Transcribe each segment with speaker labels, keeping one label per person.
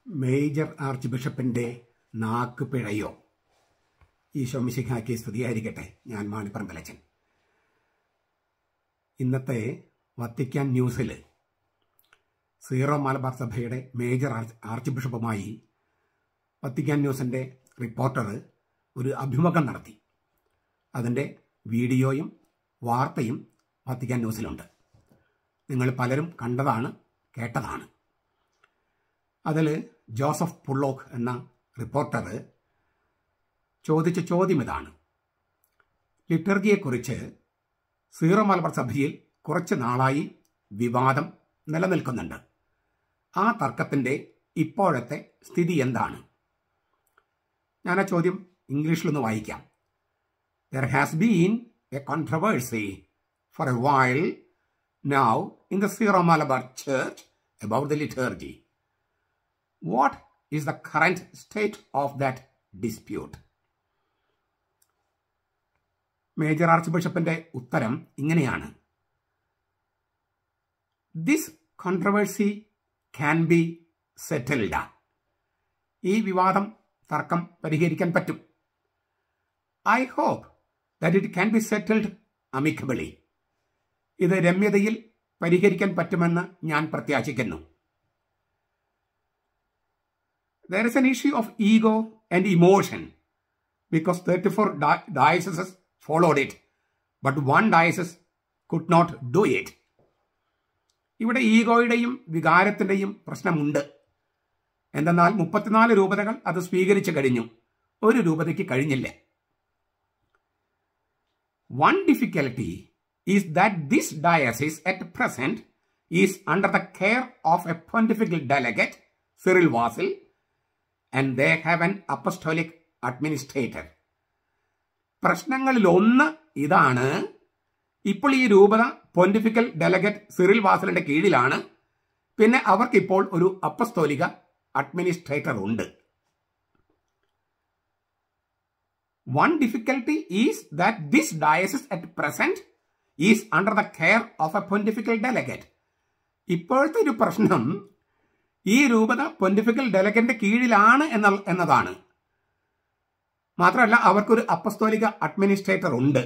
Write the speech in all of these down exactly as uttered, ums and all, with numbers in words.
Speaker 1: Major arch ബിഷപ്പിൻ്റെ നാക്ക് പിഴയോ? ഈശോ മിശിഹായ്ക്ക് സ്തുതിയായിരിക്കട്ടെ. ഞാൻ മാണിപ്പറമ്പലച്ചൻ. ഇന്നത്തെ വത്തിക്കാൻ ന്യൂസിൽ സീറോ മലബാർ സഭയുടെ മേജർ ആർച്ച് ബിഷപ്പുമായി വത്തിക്കാൻ ന്യൂസിൻ്റെ റിപ്പോർട്ടർ ഒരു അഭിമുഖം നടത്തി. അതിൻ്റെ വീഡിയോയും വാർത്തയും വത്തിക്കാൻ ന്യൂസിലുണ്ട്. നിങ്ങൾ പലരും കണ്ടതാണ്, കേട്ടതാണ്. അതിൽ ജോസഫ് പുള്ളോക്ക് എന്ന റിപ്പോർട്ടർ ചോദിച്ച ചോദ്യം ഇതാണ്: ലിറ്റർജിയെക്കുറിച്ച് സീറോ മലബാർ സഭയിൽ കുറച്ച് നാളായി വിവാദം നിലനിൽക്കുന്നുണ്ട്. ആ തർക്കത്തിൻ്റെ ഇപ്പോഴത്തെ സ്ഥിതി എന്താണ്? ഞാൻ ആ ചോദ്യം ഇംഗ്ലീഷിലൊന്ന് വായിക്കാം. There has been a controversy for a while now in the Syro Malabar Church about the liturgy. What is the current state of that dispute? Major ആർച്ച് ബിഷപ്പിന്റെ ഉത്തരം ഇങ്ങനെയാണ്: This controversy can be settled. ഈ വിവാദം, തർക്കം പരിഹരിക്കാൻ പറ്റും. I hope that it can be settled amicably. ഇത് രമ്യതയിൽ പരിഹരിക്കാൻ പറ്റുമെന്ന് ഞാൻ പ്രത്യാശിക്കുന്നു. There is an issue of ego and emotion because thirty-four di- dioceses followed it, but one diocese could not do it. ഇവിടെ ഈഗോയുടെയും വികാരത്തിൻ്റെയും പ്രശ്നമുണ്ട്. എന്തെന്നാൽ മുപ്പത്തിനാല് രൂപതകൾ അത് സ്വീകരിച്ചു കഴിഞ്ഞു, ഒരു രൂപതയ്ക്ക് കഴിഞ്ഞില്ല. One difficulty is that this diocese at present is under the care of a pontifical delegate, Cyril Vasil, and they have an apostolic administrator. പ്രശ്നങ്ങളിലൊന്ന് ഇതാണ്: ഇപ്പോൾ ഈ രൂപത പൊന്റിഫിക്കൽ ഡെലഗറ്റ് സിറിൽ വാസലിന്റെ കീഴിലാണ്. പിന്നെ അവർക്കിപ്പോൾ ഒരു അപ്പസ്തോലിക അഡ്മിനിസ്ട്രേറ്റർ ഉണ്ട്. One difficulty is that this diocese at present is under the care of a pontifical delegate. ഇപ്പോഴത്തെ ഒരു പ്രശ്നം ഈ രൂപത പൊന്റിഫിക്കൽ ഡെലഗറ്റിന്റെ കീഴിലാണ് എന്ന എന്നതാണ്. മാത്രമല്ല, അവർക്കൊരു അപ്പസ്തോലിക അഡ്മിനിസ്ട്രേറ്റർ ഉണ്ട്.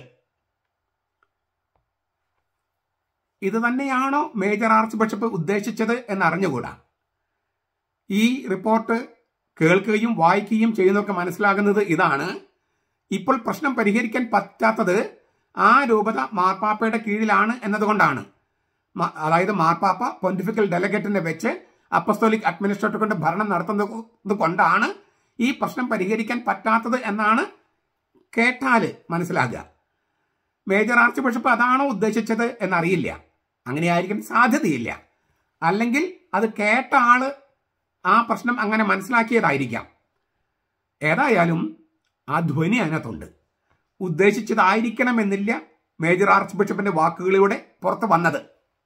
Speaker 1: ഇത് തന്നെയാണോ മേജർ ആർച്ച് ബിഷപ്പ് ഉദ്ദേശിച്ചത് എന്നറിഞ്ഞുകൂടാ. ഈ റിപ്പോർട്ട് കേൾക്കുകയും വായിക്കുകയും ചെയ്യുന്നവർക്ക് മനസ്സിലാകുന്നത് ഇതാണ്: ഇപ്പോൾ പ്രശ്നം പരിഹരിക്കാൻ പറ്റാത്തത് ആ രൂപത മാർപ്പാപ്പയുടെ കീഴിലാണ് എന്നതുകൊണ്ടാണ്. അതായത് മാർപ്പാപ്പ പൊന്റിഫിക്കൽ ഡെലഗേറ്റിനെ വെച്ച് അപ്പസ്തോലിക് അഡ്മിനിസ്ട്രേറ്റർ കൊണ്ട് ഭരണം നടത്തുന്നത് കൊണ്ടാണ് ഈ പ്രശ്നം പരിഹരിക്കാൻ പറ്റാത്തത് എന്നാണ് കേട്ടാൽ മനസ്സിലാകുക. മേജർ ആർച്ച് ബിഷപ്പ് അതാണോ ഉദ്ദേശിച്ചത് എന്നറിയില്ല. അങ്ങനെയായിരിക്കാൻ സാധ്യതയില്ല. അല്ലെങ്കിൽ അത് കേട്ട ആള് ആ പ്രശ്നം അങ്ങനെ മനസ്സിലാക്കിയതായിരിക്കാം. ഏതായാലും ആ ധ്വനി അതിനകത്തുണ്ട്. ഉദ്ദേശിച്ചതായിരിക്കണമെന്നില്ല മേജർ ആർച്ച് ബിഷപ്പിന്റെ വാക്കുകളിലൂടെ പുറത്ത് വന്നത്.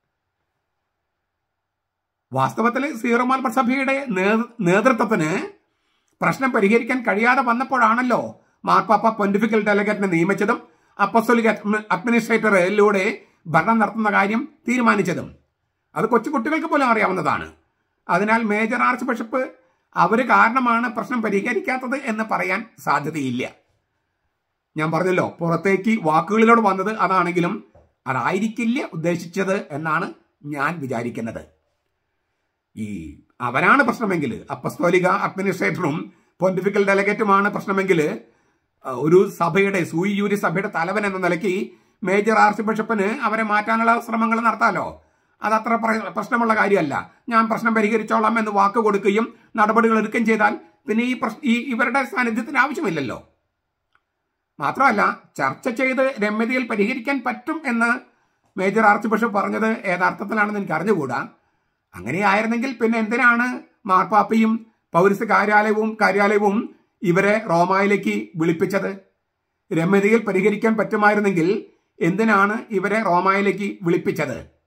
Speaker 1: വാസ്തവത്തിൽ സീറോ മലബാർ സഭയുടെ നേതൃത്വത്തിന് പ്രശ്നം പരിഹരിക്കാൻ കഴിയാതെ വന്നപ്പോഴാണല്ലോ മാർപ്പാപ്പ പൊന്റിഫിക്കൽ ഡെലഗേറ്റിനെ നിയമിച്ചതും അപ്പസ്തോലിക് അഡ്മിനിസ്ട്രേറ്ററിലൂടെ ഭരണം നടത്തുന്ന കാര്യം തീരുമാനിച്ചതും. അത് കൊച്ചുകുട്ടികൾക്ക് പോലും അറിയാവുന്നതാണ്. അതിനാൽ മേജർ ആർച്ച് ബിഷപ്പ് അവര് കാരണമാണ് പ്രശ്നം പരിഹരിക്കാത്തത് എന്ന് പറയാൻ സാധ്യതയില്ല. ഞാൻ പറഞ്ഞല്ലോ, പുറത്തേക്ക് വാക്കുകളിലൂടെ വന്നത് അതാണെങ്കിലും അതായിരിക്കില്ല ഉദ്ദേശിച്ചത് എന്നാണ് ഞാൻ വിചാരിക്കുന്നത്. ഈ അവരാണ് പ്രശ്നമെങ്കിൽ, അപ്പസ്തോലിക അഡ്മിനിസ്ട്രേറ്ററും പൊന്റിഫിക്കൽ ഡെലഗേറ്റുമാണ് പ്രശ്നമെങ്കിൽ, ഒരു സഭയുടെ സൂയിയൂരി സഭയുടെ തലവൻ എന്ന നിലയ്ക്ക് മേജർ ആർച്ച് ബിഷപ്പിന് അവരെ മാറ്റാനുള്ള ശ്രമങ്ങൾ നടത്താലോ. അതത്ര പ്രശ്നമുള്ള കാര്യമല്ല. ഞാൻ പ്രശ്നം പരിഹരിച്ചോളാം എന്ന് വാക്ക് കൊടുക്കുകയും നടപടികൾ എടുക്കുകയും ചെയ്താൽ പിന്നെ ഈ പ്രശ്ന ഈ ഇവരുടെ സാന്നിധ്യത്തിന് ആവശ്യമില്ലല്ലോ. മാത്രമല്ല, ചർച്ച ചെയ്ത് രമ്യതയിൽ പരിഹരിക്കാൻ പറ്റും എന്ന് മേജർ ആർച്ച് ബിഷപ്പ് പറഞ്ഞത് ഏതർത്ഥത്തിലാണെന്ന് എനിക്ക് അറിഞ്ഞുകൂടാ. അങ്ങനെയായിരുന്നെങ്കിൽ പിന്നെ എന്തിനാണ് മാർപ്പാപ്പയും പൗരസ്ത്യ കാര്യാലയവും കാര്യാലയവും ഇവരെ റോമായിലേക്ക് വിളിപ്പിച്ചത്? രമ്യതയിൽ പരിഹരിക്കാൻ പറ്റുമായിരുന്നെങ്കിൽ എന്തിനാണ് ഇവരെ റോമായിലേക്ക് വിളിപ്പിച്ചത്?